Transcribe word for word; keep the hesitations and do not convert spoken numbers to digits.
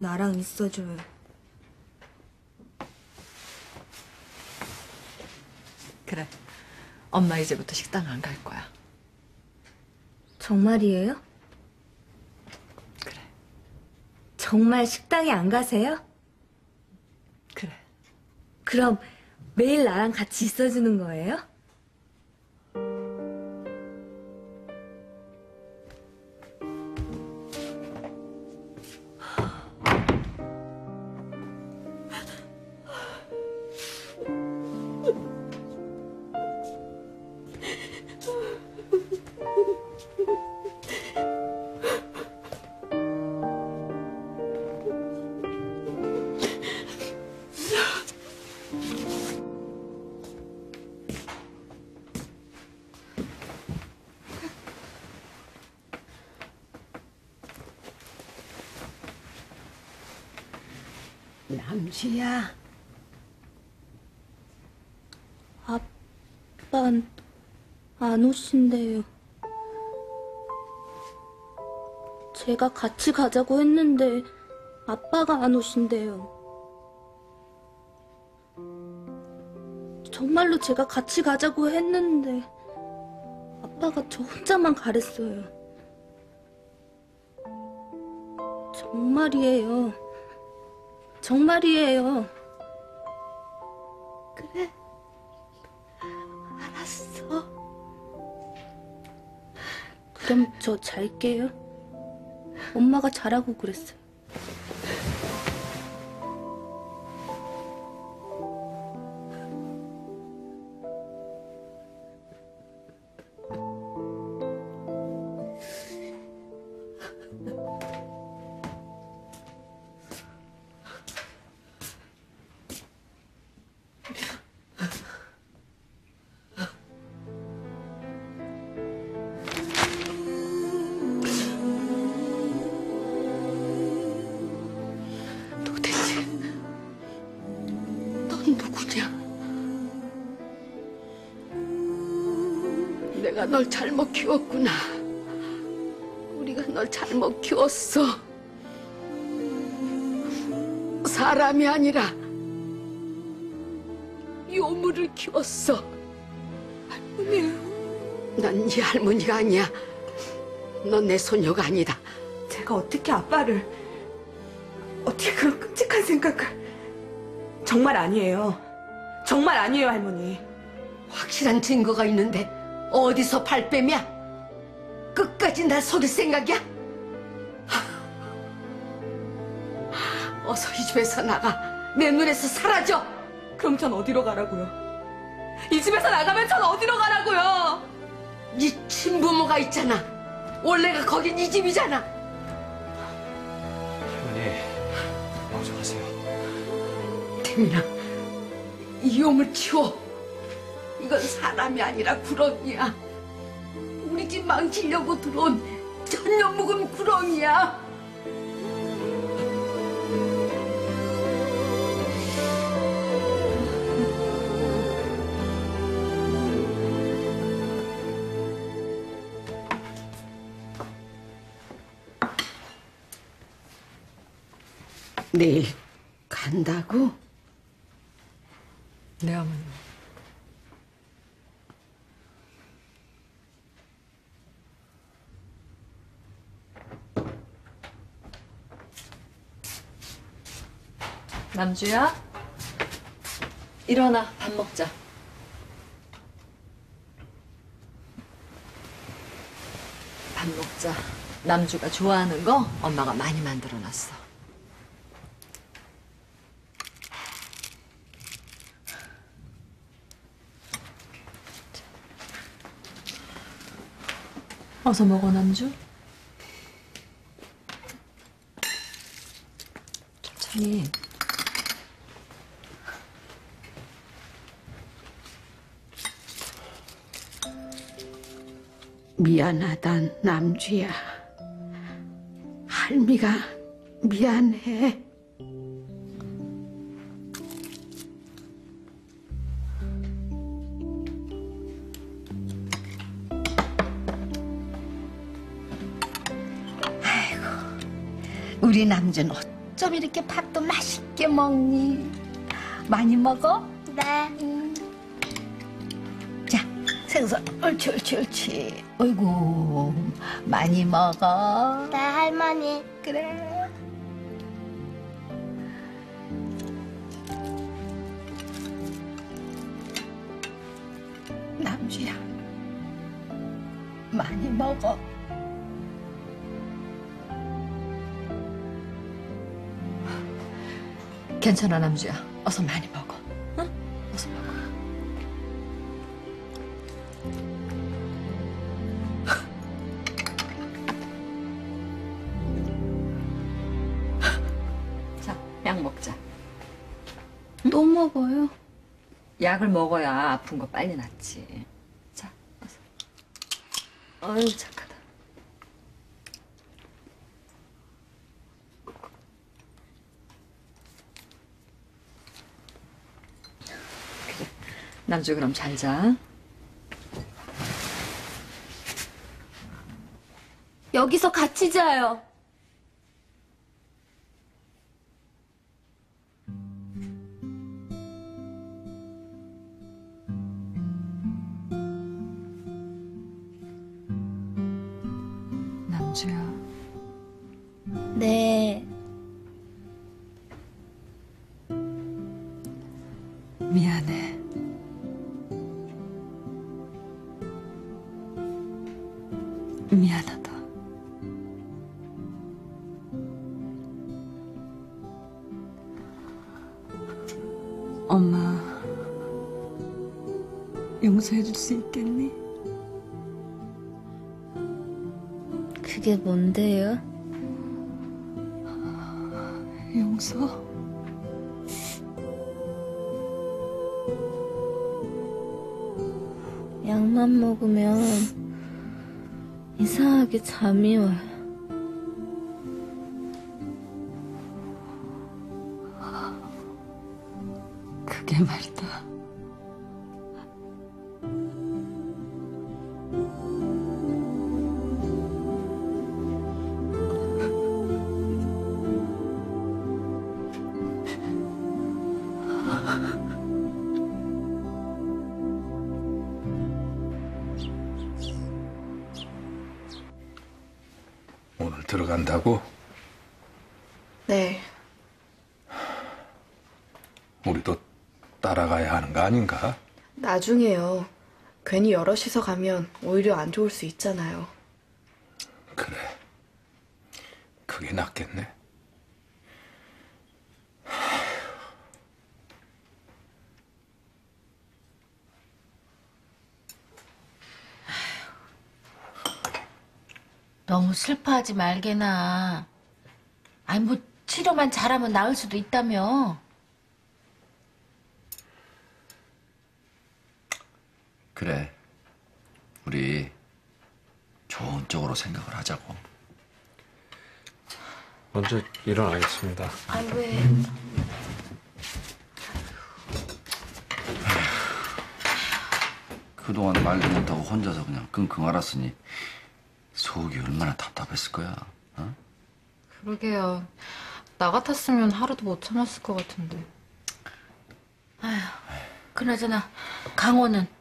나랑 있어줘요. 그래. 엄마 이제부터 식당 안 갈 거야. 정말이에요? 그래. 정말 식당에 안 가세요? 그래. 그럼 매일 나랑 같이 있어주는 거예요? 남주야. 아빠는 안 오신대요. 제가 같이 가자고 했는데 아빠가 안 오신대요. 정말로 제가 같이 가자고 했는데 아빠가 저 혼자만 가랬어요. 정말이에요. 정말이에요. 그래. 알았어. 그럼 저 잘게요. 엄마가 자라고 그랬어요. 내가 널 잘못 키웠구나. 우리가 널 잘못 키웠어. 사람이 아니라 요물을 키웠어. 할머니. 난 네 할머니가 아니야. 넌 내 소녀가 아니다. 제가 어떻게 아빠를, 어떻게 그런 끔찍한 생각을. 정말 아니에요. 정말 아니에요, 할머니. 확실한 증거가 있는데 어디서 발뺌이야? 끝까지 날 속일 생각이야? 어서 이 집에서 나가. 내 눈에서 사라져. 그럼 전 어디로 가라고요? 이 집에서 나가면 전 어디로 가라고요? 네 친부모가 있잖아. 원래가 거긴 이 집이잖아. 할머니, 걱정하세요. 태민아, 이 용을 치워. 이건 사람이 아니라 구렁이야. 우리 집 망치려고 들어온 전혀 묵은 구렁이야. 내일 간다고? 네, 어머니. 남주야, 일어나, 밥 먹자. 밥 먹자. 남주가 좋아하는 거 엄마가 많이 만들어놨어. 어서 먹어, 남주. 천천히. 미안하다, 남주야. 할미가 미안해. 우리 남주는 어쩜 이렇게 밥도 맛있게 먹니? 많이 먹어? 네. 자, 생선 옳지 옳지 옳지. 어이구 많이 먹어. 네, 할머니. 그래. 남주야, 많이 먹어. 괜찮아, 남주야. 어서 많이 먹어. 응? 어서 먹어. 자, 약 먹자. 또 먹어요. 약을 먹어야 아픈 거 빨리 낫지. 자, 어서. 어휴, 착하다. 그래. 남주 그럼 잘 자. 여기서 같이 자요. 남주야. 네. 미안해. 미안하다. 엄마, 용서해줄 수 있겠니? 그게 뭔데요? 용서? 약만 먹으면 이상하게 잠이 와요. 그게 말이다. 오늘 들어간다고? 네. 우리도 따라가야 하는 거 아닌가? 나중에요. 괜히 여럿이서 가면 오히려 안 좋을 수 있잖아요. 그래. 그게 낫겠네. 너무 슬퍼하지 말게나. 아니 뭐 치료만 잘하면 나을 수도 있다며. 그래. 우리 좋은 쪽으로 생각을 하자고. 먼저 일어나겠습니다. 아 왜? 그동안 말도 못하고 혼자서 그냥 끙끙 앓았으니 속이 얼마나 답답했을 거야. 어? 그러게요. 나 같았으면 하루도 못 참았을 것 같은데. 아휴, 그나저나 강호는